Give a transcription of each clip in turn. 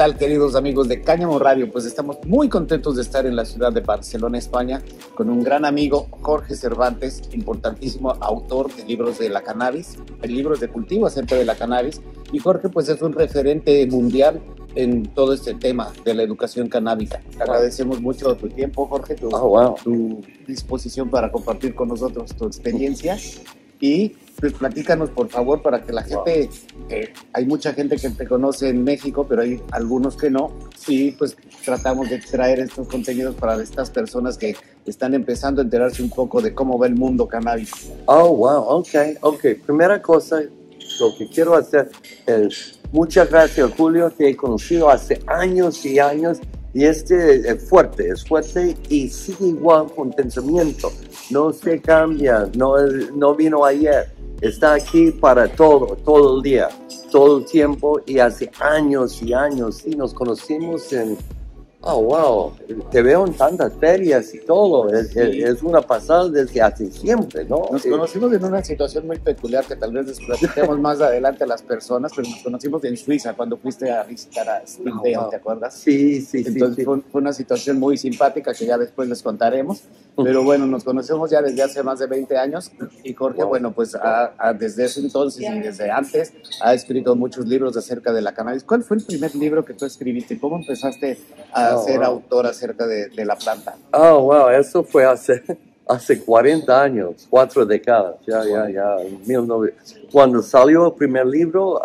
tal, queridos amigos de Cáñamo Radio? Pues estamos muy contentos de estar en la ciudad de Barcelona, España, con un gran amigo, Jorge Cervantes, importantísimo autor de libros de la cannabis, libros de cultivo acerca de la cannabis. Y Jorge, pues es un referente mundial en todo este tema de la educación canábica. Te agradecemos mucho tu tiempo, Jorge, tu disposición para compartir con nosotros tu experiencia. Y pues platícanos, por favor, para que la gente, hay mucha gente que te conoce en México, pero hay algunos que no, y pues tratamos de traer estos contenidos para estas personas que están empezando a enterarse un poco de cómo va el mundo canábico. Oh, wow, ok. Primera cosa, lo que quiero hacer es, muchas gracias, Julio, te he conocido hace años y años, y es fuerte y sigue igual con pensamiento, no se cambia, no vino ayer, está aquí para todo el día, todo el tiempo, y hace años y años, sí, nos conocimos oh, wow, te veo en tantas ferias y todo, es una pasada desde hace siempre, ¿no? Nos conocimos en una situación muy peculiar que tal vez les platiquemos más adelante a las personas, pero nos conocimos en Suiza cuando fuiste a visitar a Steve Dale, ¿te acuerdas? Sí. Entonces fue una situación muy simpática que ya después les contaremos, pero bueno, nos conocemos ya desde hace más de 20 años y Jorge, bueno, pues desde ese entonces y desde antes ha escrito muchos libros acerca de la cannabis. ¿Cuál fue el primer libro que tú escribiste? ¿Cómo empezaste a ser autor acerca de la planta? Oh, wow, eso fue hace 40 años, 4 décadas, ya, 1900. Cuando salió el primer libro,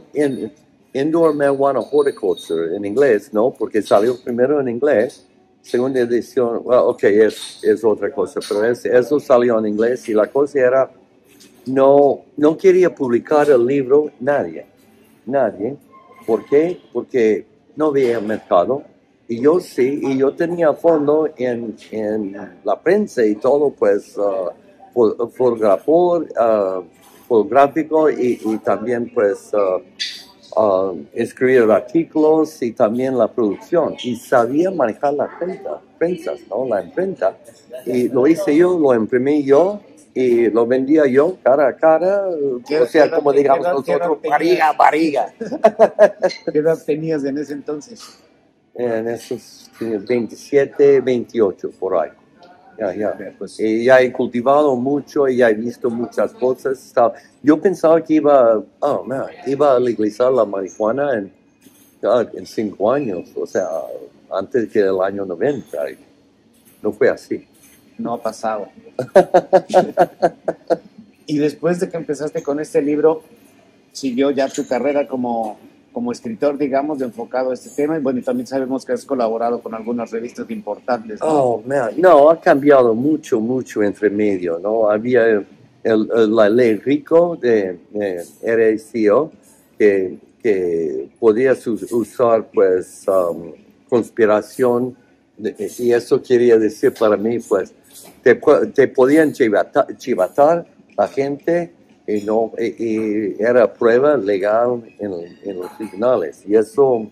Indoor Marijuana Horticulture, en inglés, ¿no? Porque salió primero en inglés, segunda edición, well, ok, es otra cosa, pero eso salió en inglés y la cosa era, no quería publicar el libro nadie. ¿Por qué? Porque no había mercado. Y yo sí, y yo tenía fondo en la prensa y todo, pues, fotográfico y también, pues, escribir artículos y también la producción. Y sabía manejar la prensa, ¿no? La imprenta. Y lo hice yo, lo imprimí yo y lo vendía yo cara a cara, o sea, como digamos nosotros, barriga. ¿Qué edad tenías en ese entonces? En esos 27, 28, por ahí. Ya. Pues, y ya he cultivado mucho y ya he visto muchas cosas. Yo pensaba que iba a legalizar la marihuana en 5 años, o sea, antes que el año 90. Y no fue así. No ha pasado. Y después de que empezaste con este libro, siguió ya tu carrera como escritor, digamos, enfocado a este tema. Y bueno, y también sabemos que has colaborado con algunas revistas importantes, ¿no? Oh, man. No, ha cambiado mucho entre medio, ¿no? Había la ley RICO de RICO que podías usar, pues, conspiración, y eso quería decir para mí, pues, te podían chivatar la gente y era prueba legal en los tribunales. Y eso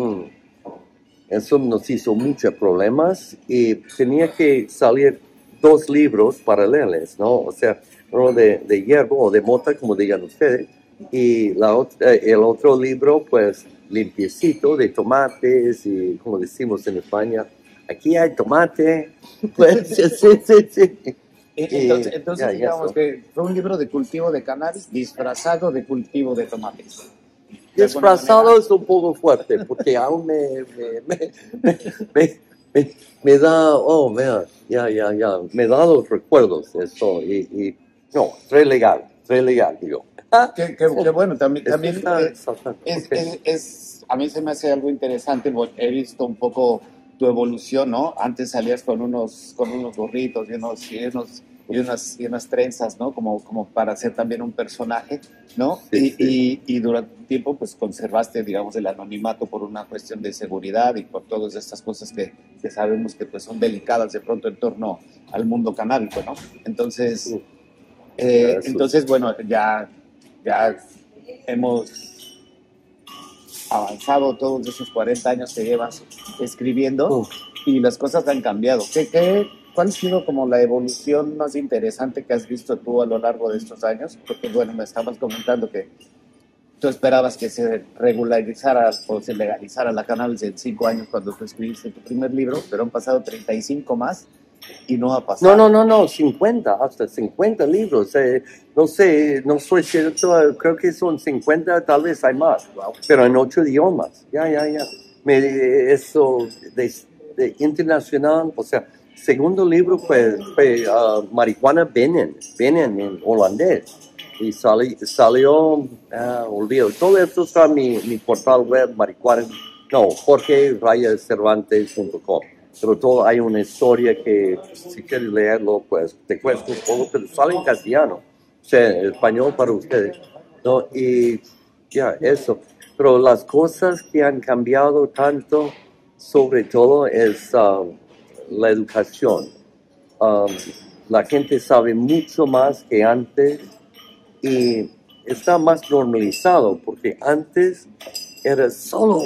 nos hizo muchos problemas y tenía que salir 2 libros paralelos, ¿no? O sea, uno de hierbo o de mota, como digan ustedes, y el otro libro, pues, limpiecito, de tomates y, como decimos en España, aquí hay tomate. Pues, sí. Entonces digamos que fue un libro de cultivo de cannabis disfrazado de cultivo de tomates. Disfrazado es un poco fuerte, porque aún me da, me da los recuerdos de eso, y no, re legal, digo. Qué bueno, también a mí se me hace algo interesante, porque he visto un poco tu evolución, ¿no? Antes salías con unos gorritos y unas trenzas, ¿no? Como para ser también un personaje, ¿no? Sí. Y durante un tiempo, pues, conservaste, digamos, el anonimato por una cuestión de seguridad y por todas estas cosas que sabemos que, pues, son delicadas de pronto en torno al mundo canábico, ¿no? Entonces, bueno, ya hemos avanzado todos esos 40 años que llevas escribiendo y las cosas han cambiado. ¿Cuál ha sido como la evolución más interesante que has visto tú a lo largo de estos años? Porque, bueno, me estabas comentando que tú esperabas que se regularizara o se legalizara la cannabis en 5 años cuando tú escribiste tu primer libro, pero han pasado 35 más y no ha pasado. No, 50, hasta 50 libros. No sé, no soy cierto, creo que son 50, tal vez hay más, pero en 8 idiomas. Ya. Eso de internacional, o sea, segundo libro fue Marihuana Venen en holandés. Y salió, olvido, todo esto está en mi portal web, jorge-cervantes.com. Pero todo hay una historia que, si quieres leerlo, pues te cuesta un poco, pero sale en castellano, o sea, en español para ustedes, ¿no? Y ya, eso. Pero las cosas que han cambiado tanto, sobre todo, es la educación. Um, la gente sabe mucho más que antes y está más normalizado, porque antes era solo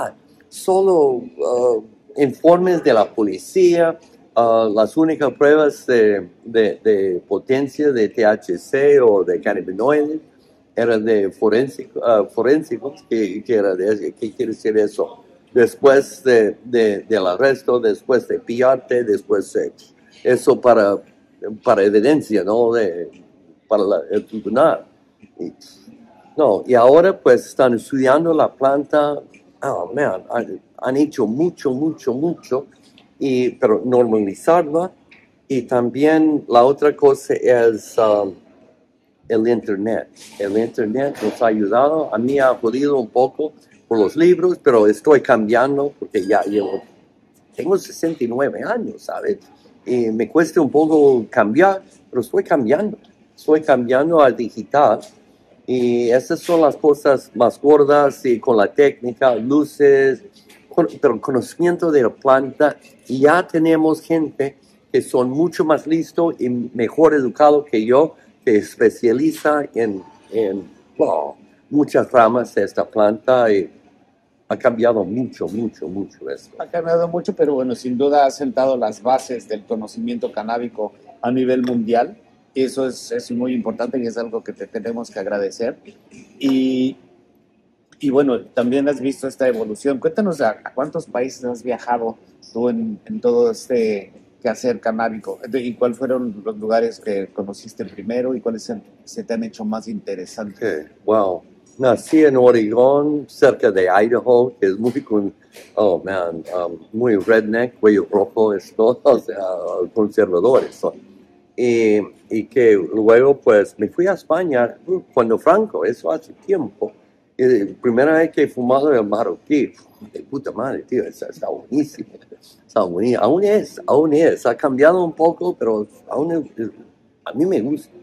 informes de la policía, las únicas pruebas de potencia de THC o de cannabinoides eran de forensicos, que era ¿qué quiere decir eso? Después del arresto, después de pillarte, después de eso para evidencia, ¿no? Para el tribunal. Y ahora pues están estudiando la planta. Oh, man, han hecho mucho, pero normalizarla. Y también la otra cosa es el Internet. El Internet nos ha ayudado. A mí ha jodido un poco por los libros, pero estoy cambiando porque ya tengo 69 años, ¿sabes? Y me cuesta un poco cambiar, pero estoy cambiando al digital. Y esas son las cosas más gordas, y con la técnica, luces, pero conocimiento de la planta. Y ya tenemos gente que son mucho más listos y mejor educados que yo, que especializa en muchas ramas de esta planta. Y ha cambiado mucho esto. Ha cambiado mucho, pero bueno, sin duda ha sentado las bases del conocimiento canábico a nivel mundial. Y eso es muy importante y es algo que te tenemos que agradecer. Y bueno, también has visto esta evolución. Cuéntanos a cuántos países has viajado tú en todo este quehacer canábico y cuáles fueron los lugares que conociste primero y cuáles se te han hecho más interesantes. Okay. Wow. Nací en Oregón, cerca de Idaho, que es muy redneck, cuello rojo, o sea, conservadores son. Y que luego pues me fui a España cuando Franco, eso hace tiempo. Y la primera vez que he fumado el marroquí, de puta madre, tío, está buenísimo. Está buenísimo. Aún es. Ha cambiado un poco, pero a mí me gusta.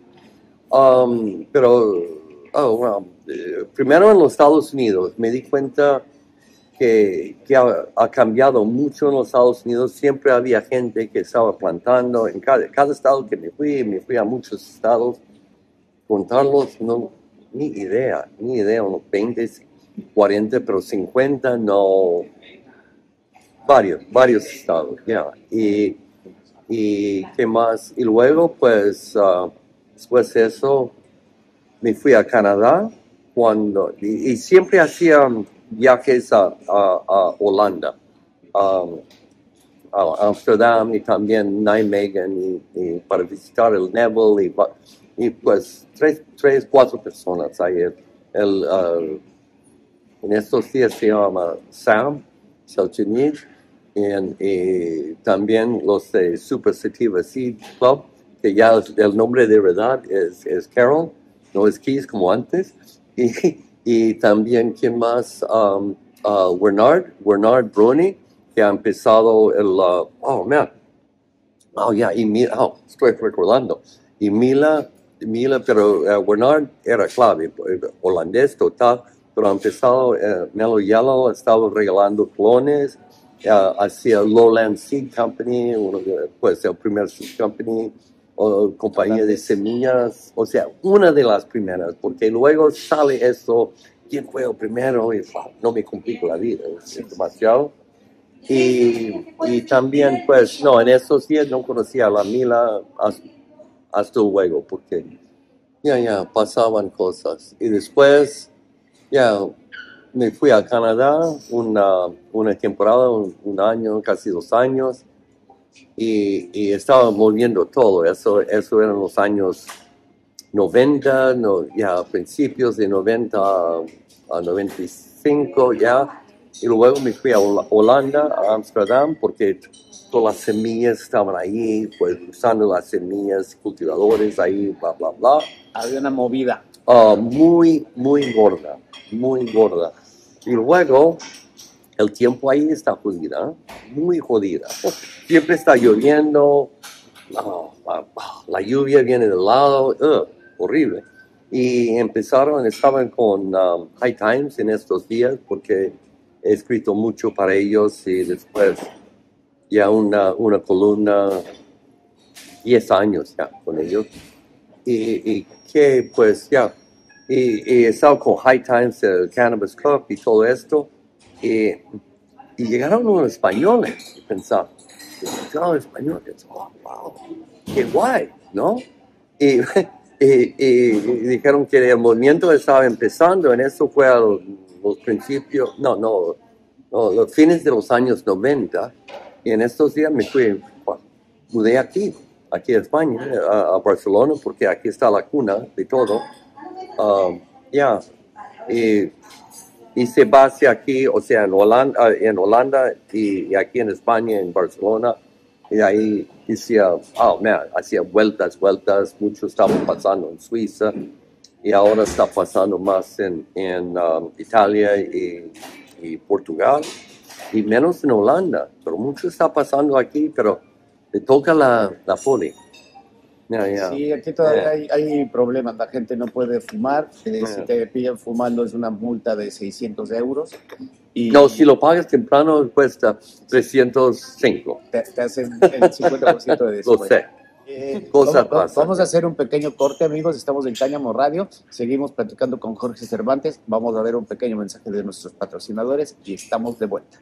Primero en los Estados Unidos me di cuenta que ha cambiado mucho en los Estados Unidos. Siempre había gente que estaba plantando en cada estado que me fui a muchos estados. Contarlos, no, ni idea, unos 20, 40, pero 50, no, varios estados, ya. Y qué más, y luego pues después de eso me fui a Canadá y siempre hacía viajes a Holanda, a Amsterdam y también Nijmegen y para visitar el Neville y pues 4 personas ahí. En estos días se llama Sam Selchenich y también los de Super Sativa Seed Club, que ya el nombre de verdad es Carol, no es Keys como antes. Y también, ¿quién más? Bernard Bruni, que ha empezado estoy recordando. Y Mila, pero Bernard era clave, holandés total, pero ha empezado, Mellow Yellow, estaba regalando clones, hacía Lowland Seed Company, pues el primer Seed Company, compañía de semillas, o sea, una de las primeras, porque luego sale esto, ¿quién fue el primero? Y no me complico la vida, es demasiado. Y también, pues, no, en esos días no conocía a la Mila hasta luego, porque ya pasaban cosas. Y después Ya, me fui a Canadá una temporada, un año, casi 2 años, y estaba moviendo todo. Eso eran los años 90, no, ya principios de 90 a 95 ya. Y luego me fui a Holanda, a Ámsterdam, porque todas las semillas estaban ahí, pues usando las semillas, cultivadores ahí, bla, bla, bla. Había una movida. Muy, muy gorda, muy gorda. Y luego el tiempo ahí está jodida, muy jodida. Siempre está lloviendo, la lluvia viene del lado, horrible. Y estaban con High Times en estos días porque he escrito mucho para ellos y después ya una columna, 10 años ya con ellos. Y que pues ya, y he estado con High Times, el Cannabis Cup y todo esto. Y llegaron unos españoles y pensaba, españoles, oh, wow, qué guay, ¿no? Y, y dijeron que el movimiento estaba empezando, en eso fue a los principios, los fines de los años 90, y en estos días me mudé aquí a España, a Barcelona, porque aquí está la cuna de todo. Y se basa aquí, o sea, en Holanda y aquí en España, en Barcelona. Y ahí hacía vueltas, mucho estaba pasando en Suiza y ahora está pasando más en Italia y Portugal y menos en Holanda, pero mucho está pasando aquí, pero le toca la poli. Sí, aquí todavía hay problemas, la gente no puede fumar, si te pillan fumando es una multa de 600 euros. Y no, si lo pagas temprano cuesta 305. Te hacen el 50% de descuento. Lo sé. Vamos a hacer un pequeño corte, amigos. Estamos en Cáñamo Radio. Seguimos platicando con Jorge Cervantes. Vamos a ver un pequeño mensaje de nuestros patrocinadores y estamos de vuelta.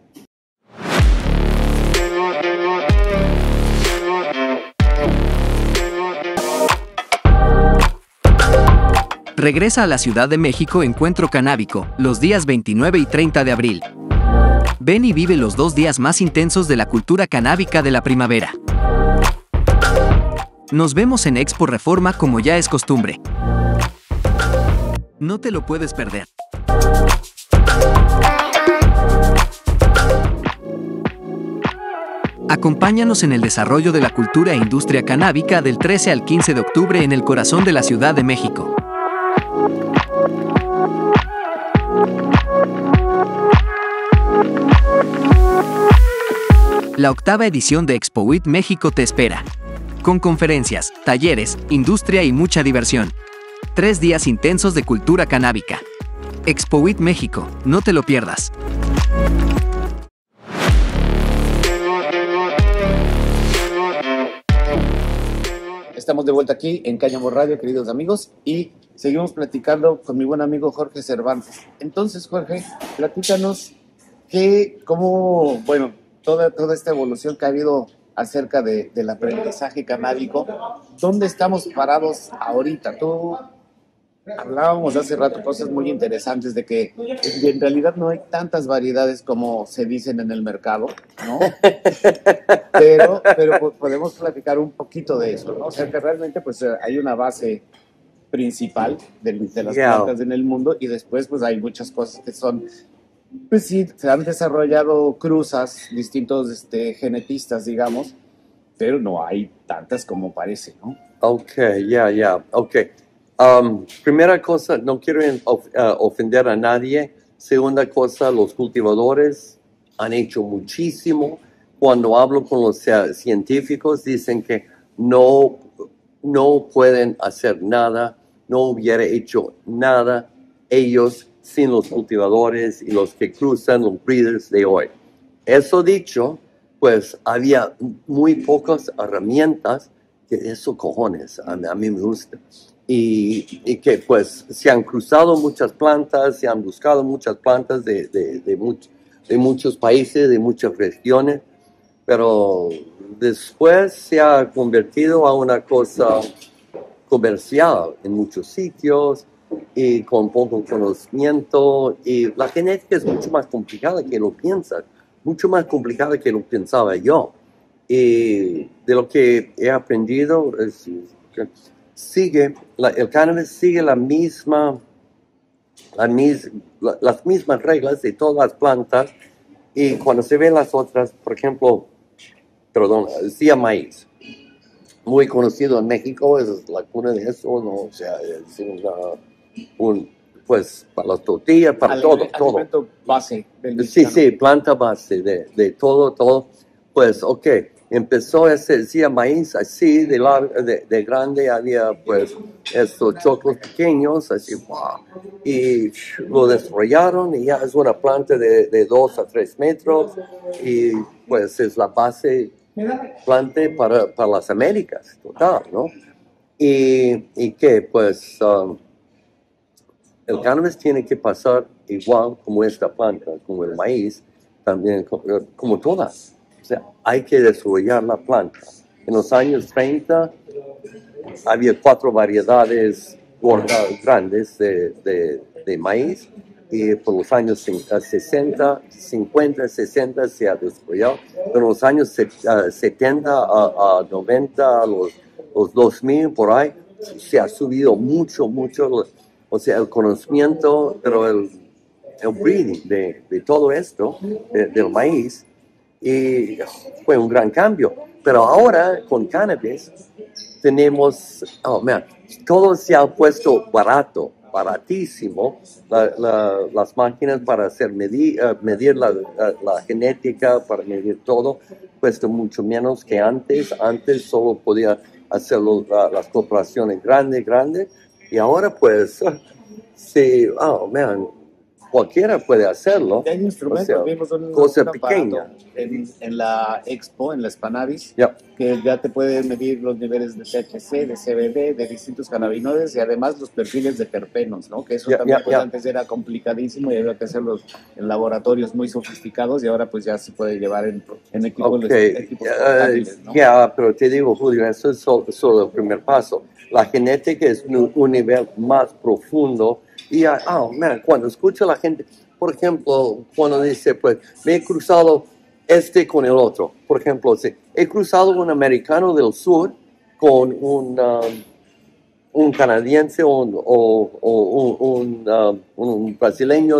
Regresa a la Ciudad de México Encuentro Canábico, los días 29 y 30 de abril. Ven y vive los 2 días más intensos de la cultura canábica de la primavera. Nos vemos en Expo Reforma como ya es costumbre. No te lo puedes perder. Acompáñanos en el desarrollo de la cultura e industria canábica del 13 al 15 de octubre en el corazón de la Ciudad de México. La 8ª edición de ExpoWIT México te espera. Con conferencias, talleres, industria y mucha diversión. 3 días intensos de cultura canábica. ExpoWIT México, no te lo pierdas. Estamos de vuelta aquí en Cáñamo Radio, queridos amigos, y seguimos platicando con mi buen amigo Jorge Cervantes. Entonces, Jorge, platícanos toda esta evolución que ha habido acerca del aprendizaje canábico. ¿Dónde estamos parados ahorita? Hablábamos hace rato cosas muy interesantes de que en realidad no hay tantas variedades como se dicen en el mercado, ¿no? Pero podemos platicar un poquito de eso, ¿no? O sea, que realmente pues hay una base principal de las plantas en el mundo y después pues hay muchas cosas que son, pues sí, se han desarrollado cruzas, distintos genetistas, digamos, pero no hay tantas como parece, ¿no? Ok. Primera cosa, no quiero ofender a nadie. Segunda cosa, los cultivadores han hecho muchísimo. Cuando hablo con los científicos, dicen que no pueden hacer nada, no hubiera hecho nada ellos sin los cultivadores y los que cruzan, los breeders de hoy. Eso dicho, pues había muy pocas herramientas, que eso cojones, a mí me gusta. Y que pues se han cruzado muchas plantas, se han buscado muchas plantas de muchos países, de muchas regiones, pero después se ha convertido a una cosa comercial en muchos sitios y con poco conocimiento, y la genética es mucho más complicada que lo piensas, mucho más complicada que lo pensaba yo. Y de lo que he aprendido, el cannabis sigue las mismas reglas de todas las plantas, y cuando se ven las otras, por ejemplo, decía maíz, muy conocido en México, es la cuna de eso, ¿no? O sea, es pues para las tortillas, para todo. Alimento base del mexicano. Sí, planta base de todo. Pues, ok, empezó ese, decía maíz así, de grande, había pues estos choclos pequeños, así, wow, y lo desarrollaron y ya es una planta de 2 a 3 metros, y pues es la base planta para las Américas, total, ¿no? Y que pues el cannabis tiene que pasar igual como esta planta, como el maíz, también como todas. O sea, hay que desarrollar la planta. En los años 30 había 4 variedades grandes de maíz, y por los años 60, 50, 60 se ha desarrollado. En los años 70 a 90, a los 2000, por ahí, se ha subido mucho, o sea, el conocimiento, pero el breeding de todo esto, del maíz, y fue un gran cambio. Pero ahora, con cannabis, tenemos, todo se ha puesto baratísimo. Las máquinas para medir la genética, para medir todo, cuesta mucho menos que antes. Antes solo podía hacerlo las corporaciones grandes, y ahora pues, sí, cualquiera puede hacerlo. Hay instrumentos, vimos cosa pequeña. En la Expo, en la Spannabis, yeah, que ya te puede medir los niveles de THC, de CBD, de distintos cannabinoides, y además los perfiles de terpenos, ¿no? Que eso también pues, antes era complicadísimo y había que hacerlos en laboratorios muy sofisticados, y ahora pues ya se puede llevar en equipos, equipos portátiles, ¿no? Pero te digo, Julio, eso es solo el primer paso. La genética es un nivel más profundo. Y cuando escucho a la gente, por ejemplo, cuando dice, pues, me he cruzado con el otro. Por ejemplo, he cruzado un americano del sur con un canadiense o un brasileño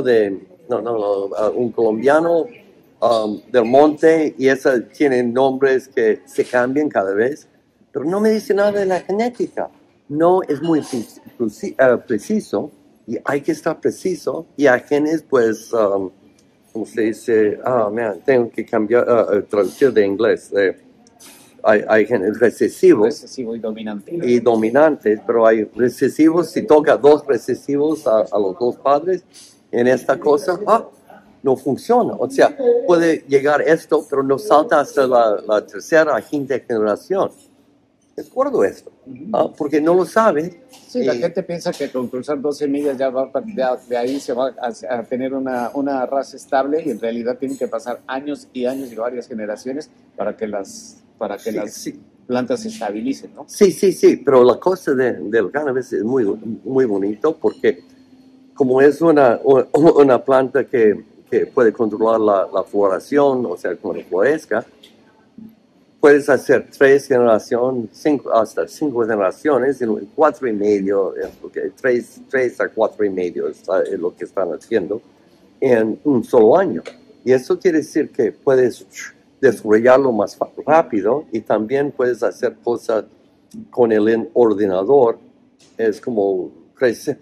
un colombiano del monte, y esos tienen nombres que se cambian cada vez, pero no me dice nada de la genética. No es muy preciso, y hay que estar preciso, y hay genes, pues, como se dice, tengo que cambiar, traducir de inglés. Hay genes recesivos. Recesivo y dominantes, pero hay recesivos. Si toca 2 recesivos a los 2 padres en esta cosa, no funciona. O sea, puede llegar esto, pero no salta hasta la tercera, quinta generación. Es gordo esto, porque no lo sabe. Sí, la gente piensa que con cruzar 2 semillas ya de ahí se va a tener una raza estable, y en realidad tienen que pasar años y años y varias generaciones para que las plantas se estabilicen, ¿no? Sí, pero la cosa del cannabis es muy, muy bonito, porque como es una planta que puede controlar la floración, o sea, cuando florezca, puedes hacer 3 generaciones, hasta 5 generaciones, en 4 y medio, 3 a 4 y medio es lo que están haciendo en un solo año. Y eso quiere decir que puedes desarrollarlo más rápido, y también puedes hacer cosas con el ordenador. Es como crecer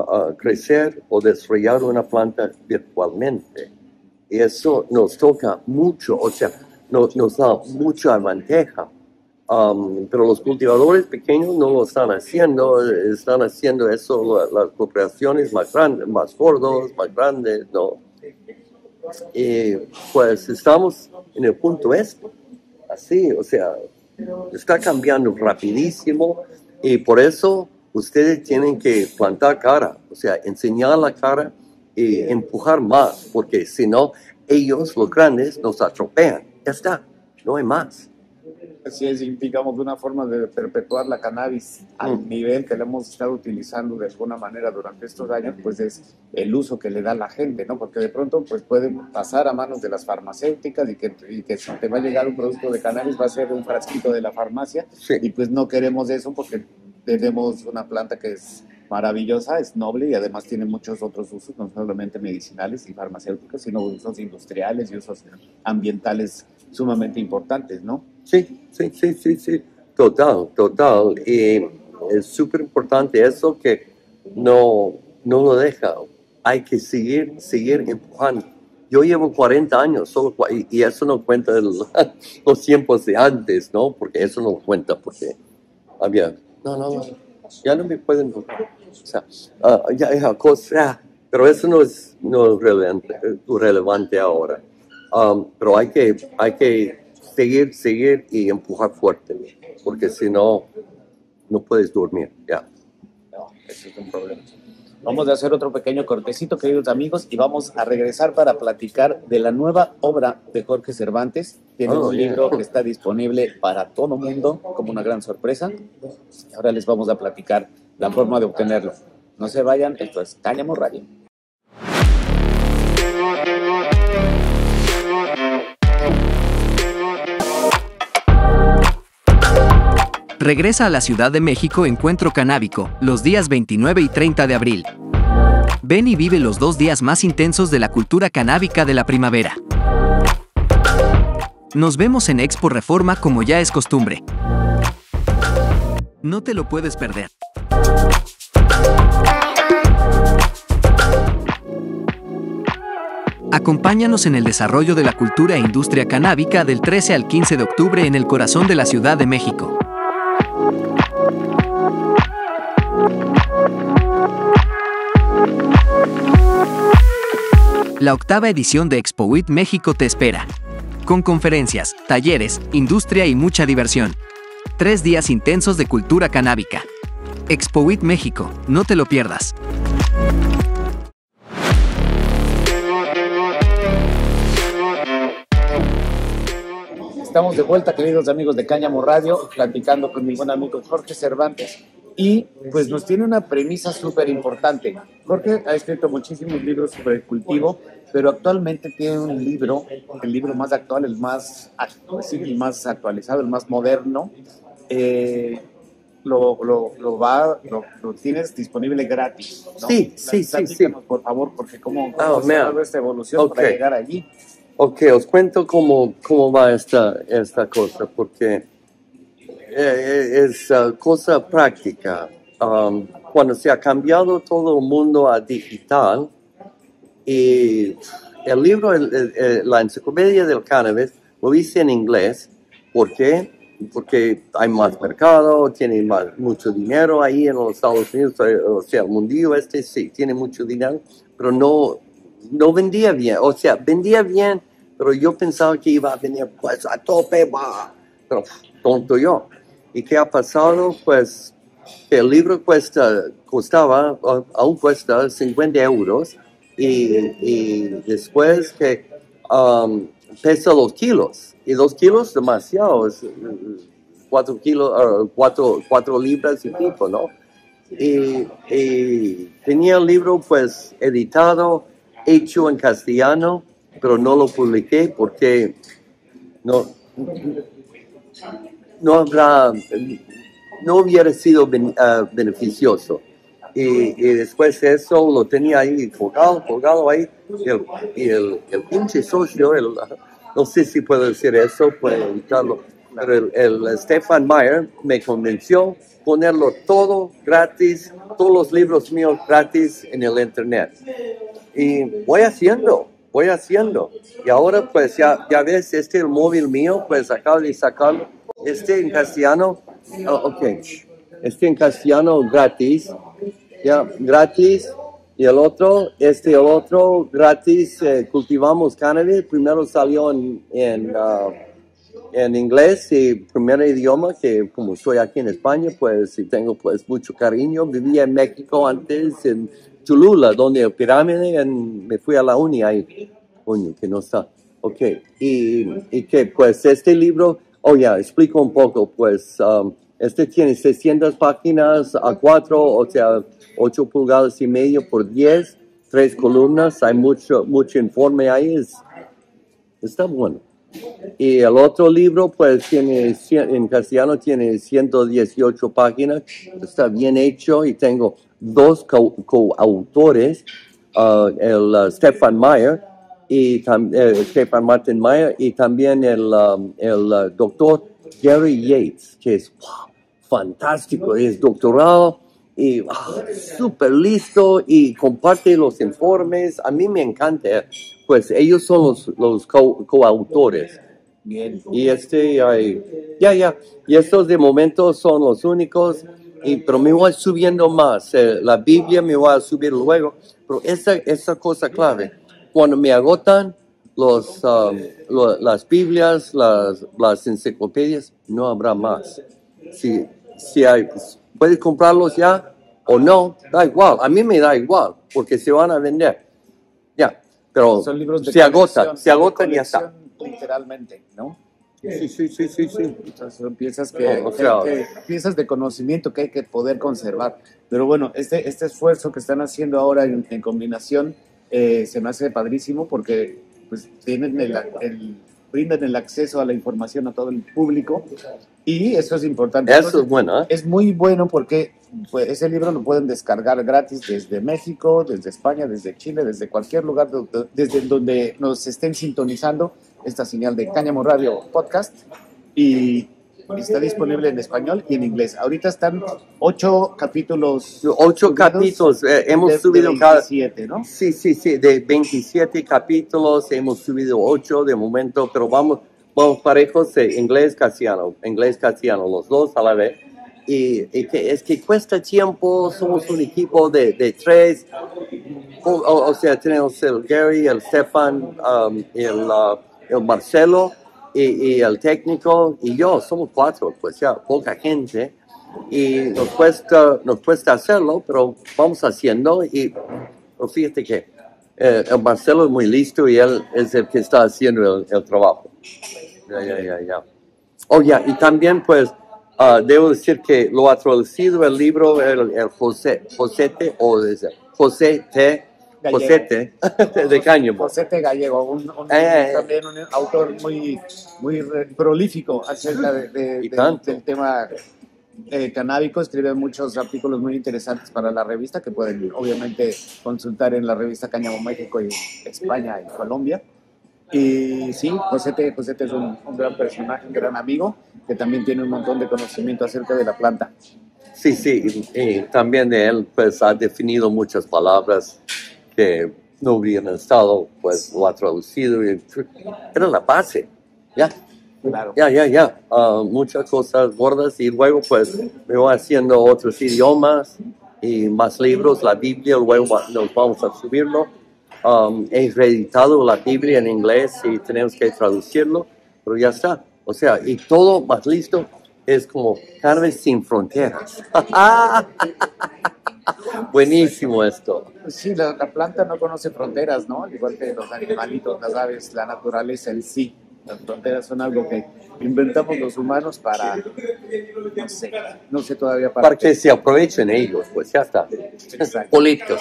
o desarrollar una planta virtualmente. Y eso nos toca mucho, o sea, nos da mucha ventaja, pero los cultivadores pequeños no lo están haciendo eso las corporaciones más grandes, más gordos, más grandes, ¿no? Y pues estamos en el punto así, o sea, está cambiando rapidísimo, y por eso ustedes tienen que plantar cara, o sea, enseñar la cara y empujar más, porque si no, ellos, los grandes, nos atropellan. Ya está, no hay más. Así es, y digamos, una forma de perpetuar la cannabis al nivel que la hemos estado utilizando de alguna manera durante estos años, pues es el uso que le da la gente, ¿no? Porque de pronto pues puede pasar a manos de las farmacéuticas y que si te va a llegar un producto de cannabis va a ser un frasquito de la farmacia, Sí. y pues no queremos eso porque tenemos una planta que es maravillosa, es noble y además tiene muchos otros usos, no solamente medicinales y farmacéuticos, sino usos industriales y usos ambientales sumamente importantes, ¿no? Sí, sí, sí, sí, sí, total, total. Y es súper importante eso que no lo deja. Hay que seguir empujando. Yo llevo 40 años solo, y eso no cuenta los tiempos de antes, ¿no? Porque eso no cuenta, porque había, no, ya no me pueden tocar. O sea, ya, pero eso no es relevante ahora. Pero hay que seguir y empujar fuerte, porque si no, no puedes dormir, ya. No, eso es un problema. Vamos a hacer otro pequeño cortecito, queridos amigos, y vamos a regresar para platicar de la nueva obra de Jorge Cervantes. Tiene un libro que está disponible para todo mundo como una gran sorpresa. Ahora les vamos a platicar la forma de obtenerlo. No se vayan, esto es Cáñamo Radio. Regresa a la Ciudad de México Encuentro Canábico, los días 29 y 30 de abril. Ven y vive los 2 días más intensos de la cultura canábica de la primavera. Nos vemos en Expo Reforma como ya es costumbre. No te lo puedes perder. Acompáñanos en el desarrollo de la cultura e industria canábica del 13 al 15 de octubre en el corazón de la Ciudad de México. La 8ª edición de ExpoWIT México te espera. Con conferencias, talleres, industria y mucha diversión. 3 días intensos de cultura canábica. ExpoWIT México, no te lo pierdas. Estamos de vuelta, queridos amigos de Cáñamo Radio, platicando con mi buen amigo Jorge Cervantes. Y pues nos tiene una premisa súper importante. Jorge ha escrito muchísimos libros sobre el cultivo, pero actualmente tiene un libro, el libro más actual, el más actualizado, el más moderno. Lo tienes disponible gratis, ¿no? Sí. Platícanos, por favor, porque cómo ha dado esta evolución para llegar allí. Ok, os cuento cómo va esta cosa, porque es cosa práctica. Cuando se ha cambiado todo el mundo a digital, y el libro, la enciclopedia del cannabis, lo hice en inglés. ¿Por qué? Porque hay más mercado, tiene mucho dinero ahí en los Estados Unidos, o sea, el mundillo sí, tiene mucho dinero, pero no vendía bien, o sea, vendía bien, pero yo pensaba que iba a venir pues a tope, pero tonto yo. ¿Y qué ha pasado? Pues que el libro aún cuesta 50 euros, y después que pesa 2 kilos, y 2 kilos demasiado, es 4 kilos, 4 libras y pico, ¿no? Y tenía el libro pues editado, hecho en castellano, pero no lo publiqué porque no hubiera sido beneficioso. Y después de eso lo tenía ahí colgado ahí, y el pinche socio, no sé si puedo decir eso, puedo evitarlo, pero el Stefan Meyer me convenció ponerlo todo gratis, todos los libros míos gratis en el internet. Y voy haciendo. Y ahora pues ya ves, el móvil mío, pues acabo de sacarlo, en castellano, en castellano gratis, gratis, y el otro gratis, cultivamos cannabis. Primero salió en inglés, y primer idioma, que como estoy aquí en España, pues y tengo pues mucho cariño. Vivía en México antes, en Cholula, donde el pirámide, me fui a la uni ahí. Coño, que no está. Ok, y que pues este libro Oh, ya, explico un poco, pues, este tiene 600 páginas a 4, o sea, 8 pulgadas y medio por 10, 3 columnas, hay mucho informe ahí, está bueno. Y el otro libro, pues, en castellano tiene 118 páginas, está bien hecho y tengo 2 coautores, Stefan Meyer, y Stefan Martin Meyer, y también el doctor Gary Yates, que es fantástico, es doctorado y súper listo y comparte los informes. A mí me encanta, pues ellos son los coautores. Bien. Y y estos de momento son los únicos, pero me voy subiendo más. La Biblia me voy a subir luego, pero esa cosa clave. Cuando me agotan las Biblias, las enciclopedias, no habrá más. Si hay, puedes comprarlos ya o no, da igual. A mí me da igual, porque se van a vender. Ya, pero Son libros de se agotan y ya está. Literalmente, ¿no? Sí. Entonces son piezas piezas de conocimiento que hay que poder conservar. Pero bueno, este esfuerzo que están haciendo ahora en combinación se me hace padrísimo porque pues tienen brindan el acceso a la información a todo el público y eso es importante. Eso Entonces, es bueno, ¿eh? Es muy bueno porque pues, ese libro lo pueden descargar gratis desde México, desde España, desde Chile, desde cualquier lugar, desde donde nos estén sintonizando esta señal de Cáñamo Radio Podcast y está disponible en español y en inglés. Ahorita están 8 capítulos. 8 capítulos, hemos subido 27, ¿no? Sí, de 27 capítulos hemos subido 8 de momento, pero vamos parejos de inglés, castellano, los dos a la vez. Y es que cuesta tiempo, somos un equipo de 3, o sea, tenemos el Gary, el Stefan, el Marcelo, y el técnico y yo, somos 4, pues ya, poca gente, y nos cuesta hacerlo, pero vamos haciendo, y fíjate que el Marcelo es muy listo y él es el que está haciendo el trabajo. Ya. Oh, ya, y también pues debo decir que lo ha traducido el libro, el José de Cáñamo. José Gallego, también un autor muy prolífico acerca del tema canábico. Escribe muchos artículos muy interesantes para la revista que pueden obviamente consultar en la revista Cáñamo México y España y Colombia. Y sí, José es un gran personaje, un gran amigo que también tiene un montón de conocimiento acerca de la planta. Sí, y también de él pues ha definido muchas palabras que no hubieran estado, pues lo ha traducido y era la base, ya. Claro. Ya. Muchas cosas gordas y luego pues me voy haciendo otros idiomas y más libros, la Biblia, luego nos vamos a subirlo. He reeditado la Biblia en inglés y tenemos que traducirlo, pero ya está. O sea, y todo más listo es como Cannabis sin fronteras. Buenísimo esto. Sí, la planta no conoce fronteras, ¿no? Al igual que los animalitos, las aves, la naturaleza en sí. Las fronteras son algo que inventamos los humanos para, no sé todavía para que se aprovechen ellos, pues ya está. Exacto. Políticos.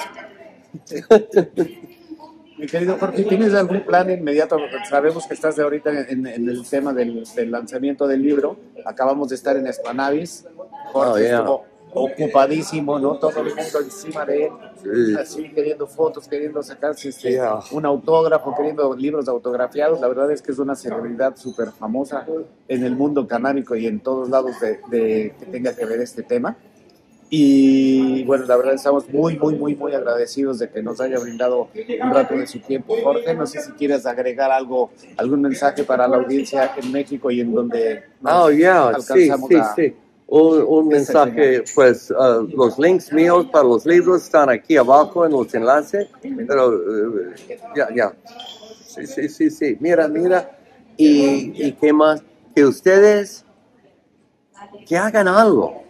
Mi querido Jorge, ¿tienes algún plan inmediato? Sabemos que estás ahorita en el tema del lanzamiento del libro. Acabamos de estar en Spanavis. Jorge estuvo ocupadísimo, ¿no? Todo el mundo encima de él, así queriendo fotos, queriendo sacarse un autógrafo, queriendo libros autografiados. La verdad es que es una celebridad súper famosa en el mundo canábico y en todos lados que tenga que ver este tema. Y bueno, la verdad estamos muy agradecidos de que nos haya brindado un rato de su tiempo. Jorge, no sé si quieres agregar algún mensaje para la audiencia en México y en donde alcanzamos sí. Un mensaje, pues los links míos para los libros están aquí abajo en los enlaces, pero ya. Sí. Mira. Y qué más, que ustedes que hagan algo.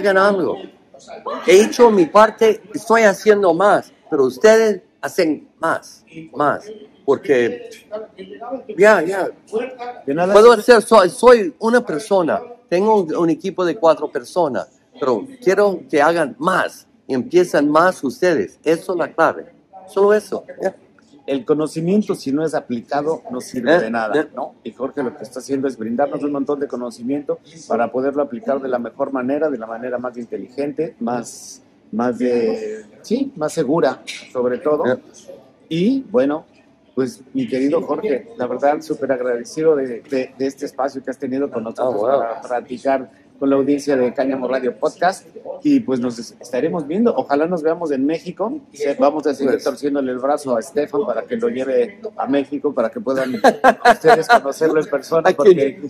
He hecho mi parte, estoy haciendo más, pero ustedes hacen más. porque ya, De nada puedo sirve- hacer, soy una persona, tengo un equipo de 4 personas, pero quiero que hagan más, empiezan más ustedes, eso es la clave, solo eso. Ya. El conocimiento, si no es aplicado, no sirve de nada, eh. ¿no? Y Jorge lo que está haciendo es brindarnos un montón de conocimiento para poderlo aplicar de la mejor manera, de la manera más inteligente, más más segura, sobre todo. Y bueno, pues mi querido Jorge, la verdad súper agradecido de este espacio que has tenido con nosotros wow. para platicar con la audiencia de Cáñamo Radio Podcast, y pues nos estaremos viendo, ojalá nos veamos en México. Vamos a seguir torciéndole el brazo a Estefan para que lo lleve a México, para que puedan ustedes conocerlo en persona, porque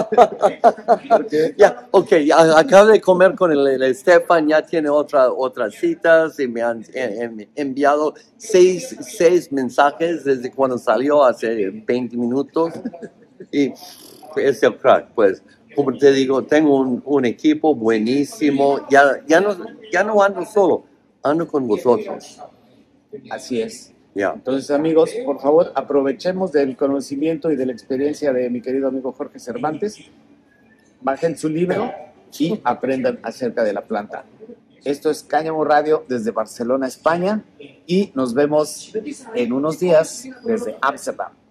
Ya, ok, ya acabo de comer con el Estefan, ya tiene otras citas y me han enviado seis mensajes desde cuando salió hace 20 minutos y es el crack, pues. Como te digo, tengo un equipo buenísimo, ya no ando solo, ando con vosotros. así es. Ya. Entonces, amigos, por favor, aprovechemos del conocimiento y de la experiencia de mi querido amigo Jorge Cervantes. Bajen su libro y aprendan acerca de la planta. Esto es Cáñamo Radio desde Barcelona, España, y nos vemos en unos días desde Ámsterdam.